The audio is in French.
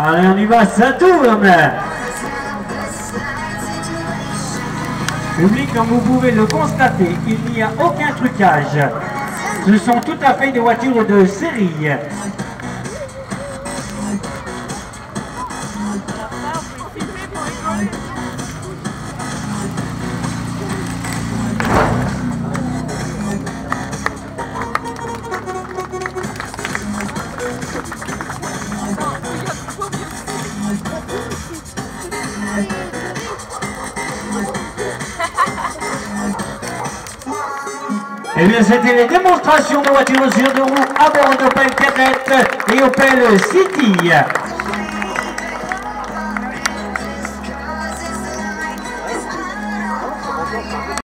Allez, on y va, ça tourne. Public, comme vous pouvez le constater, il n'y a aucun trucage. Ce sont tout à fait des voitures de série. Eh bien, c'était les démonstrations de voitures sur deux roues à bord d'Opel Kadett et Opel City.